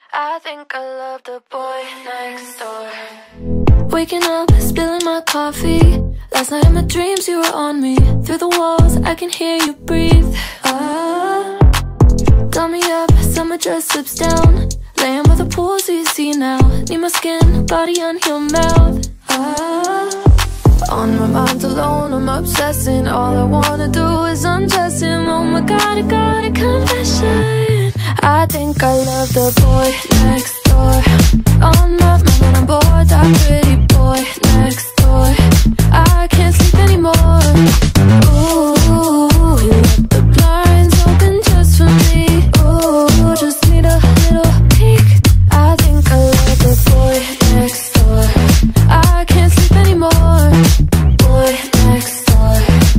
I think I love the boy next door. Waking up, spilling my coffee. Last night in my dreams you were on me. Through the walls, I can hear you breathe. Got me up, summer dress slips down. Laying by the pool so you see now. Need my skin, body on your mouth. On my mind alone, I'm obsessing. All I wanna do is undress him. Oh my God, I got a confession. I think I love the boy next door. On my mind when I'm bored, that pretty boy next door. I can't sleep anymore. Ooh, he left the blinds open just for me. Ooh, just need a little peek. I think I love the boy next door. I can't sleep anymore. Boy next door.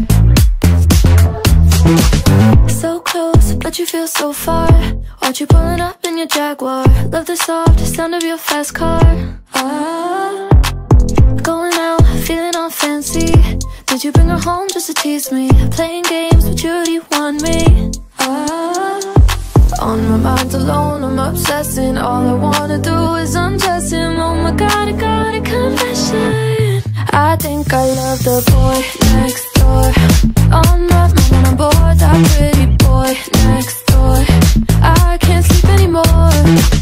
So close, but you feel so far. Watch you pulling up in your Jaguar. Love the soft sound of your fast car. Going out, feeling all fancy. Did you bring her home just to tease me? Playing games, but you do want me. On my mind alone, I'm obsessing. All I wanna do is undress him. Oh my God, I got a confession. I think I love the boy next door. On my mind when I'm bored, that pretty boy next door. I can't sleep anymore.